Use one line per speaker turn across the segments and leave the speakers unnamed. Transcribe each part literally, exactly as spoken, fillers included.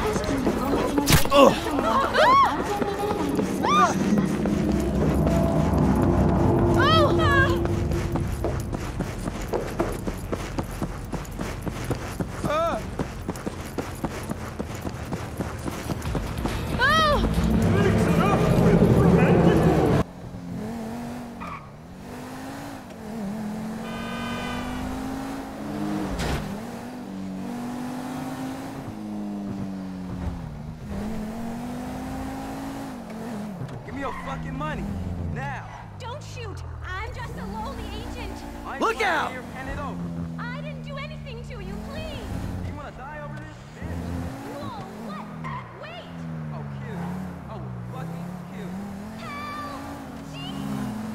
Your fucking money now.
Don't shoot. I'm just a lowly agent.
Look out! Here, hand it over.
I didn't do anything to you, please.
You wanna die over this, bitch?
Whoa, what? Wait.
Oh, kill you. I will fucking kill you.
Help! Jesus.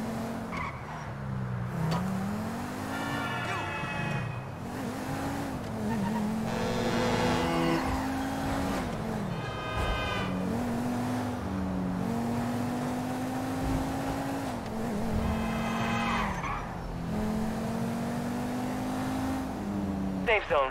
Safe zone.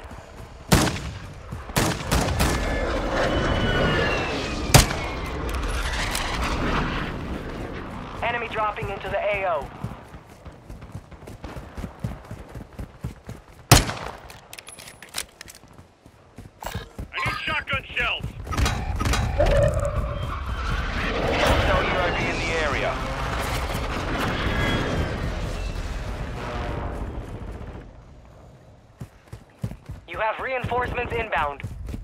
Enemy dropping into the A O.
I need shotgun shells.
No U A V in the area. You have reinforcements inbound.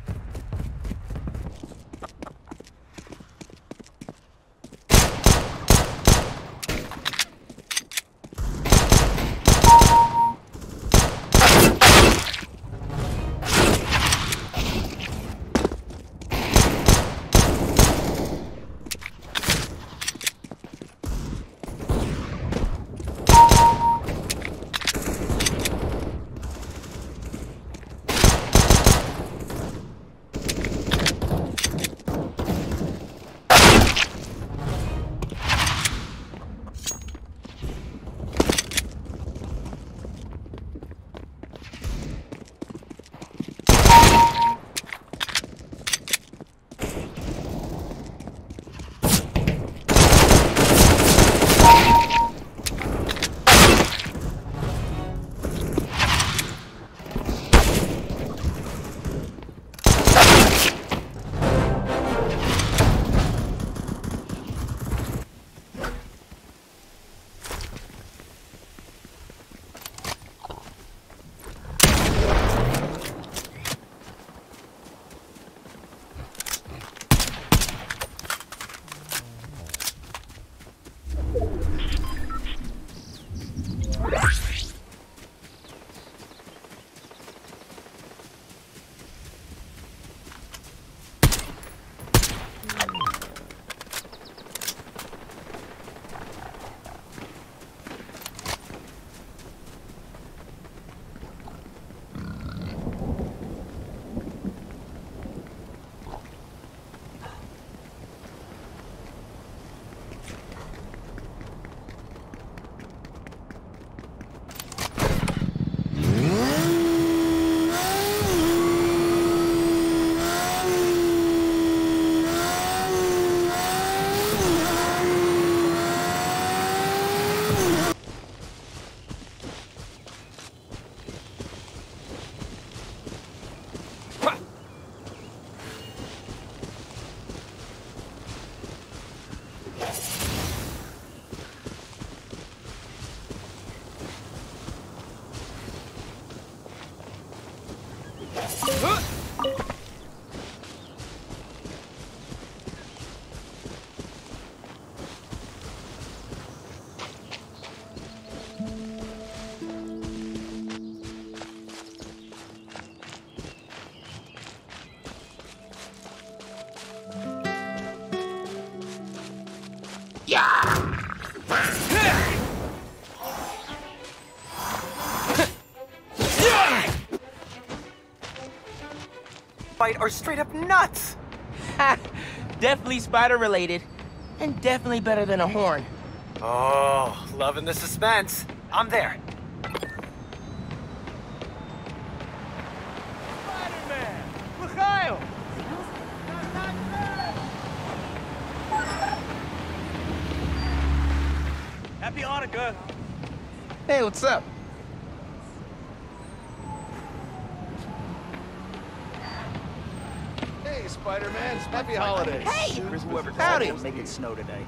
Fight are straight up nuts.
Ha! Definitely spider related, and definitely better than a horn.
Oh, loving the suspense. I'm there.
Spider-Man! Mikhail!
Happy Hanukkah.
Hey, what's up?
Hey, Spider-Man. Happy holidays.
Hey!
Whoever
Howdy!
make it snow today.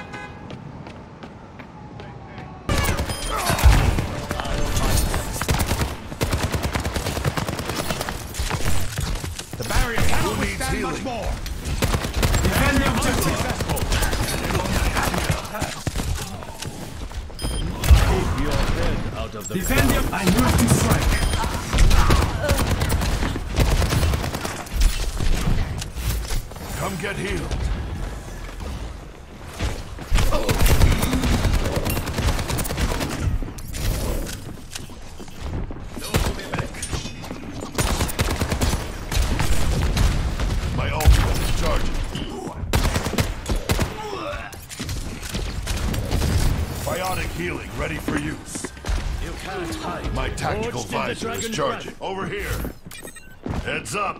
The barrier cannot withstand much more. Defend the objective.
Keep your head out of the...
Defend the... I move to strike. Come get healed. My ultimate is charging. Biotic healing ready for use.
You can't hide.
My tactical
Forged in the
visor is
dragon's
charging.
breath.
Over here. Heads up.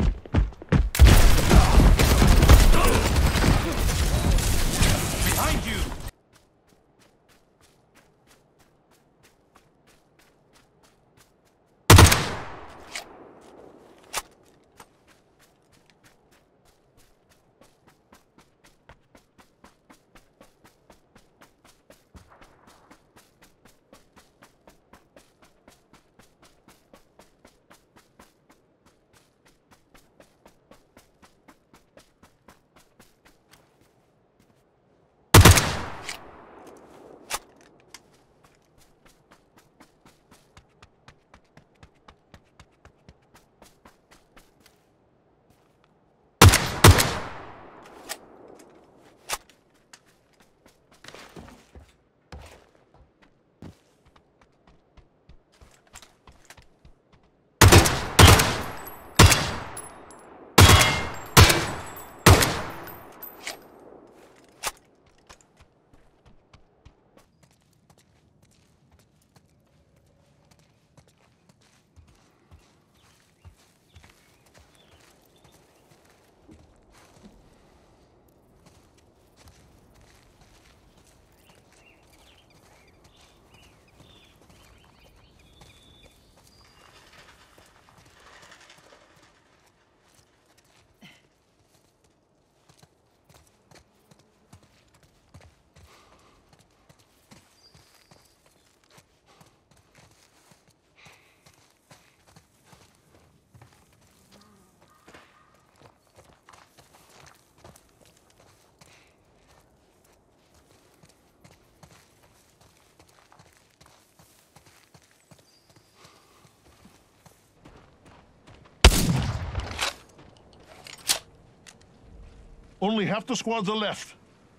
Behind you.
Only half the squads are left.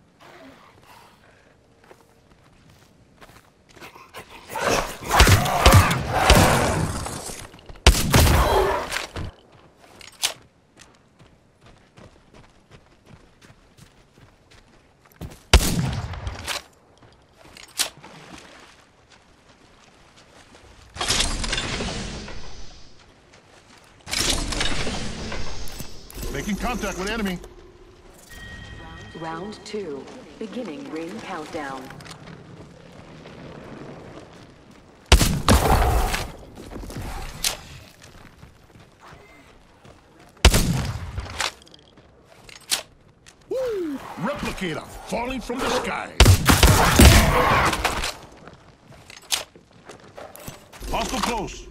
Making contact with enemy.
Round two, beginning ring countdown.
Woo! Replicator falling from the sky.
Hostile close.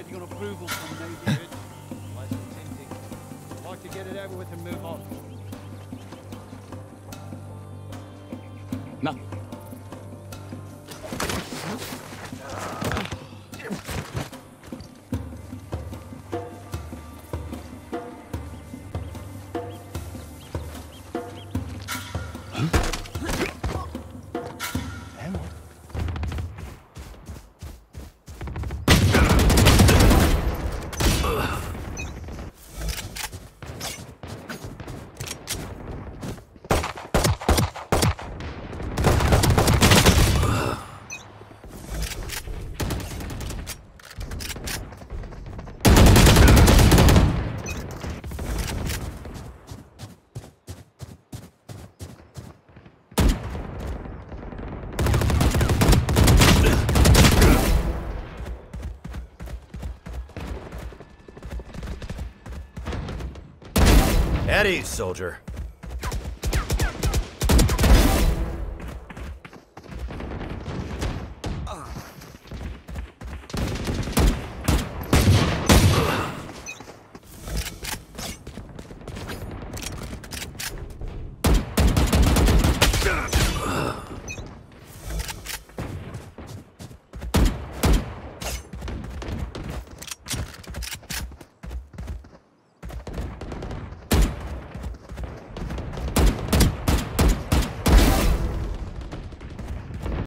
waiting on approval from me, David. License hinting. I'd like to get it over with and move on.
Nothing.
At ease, soldier.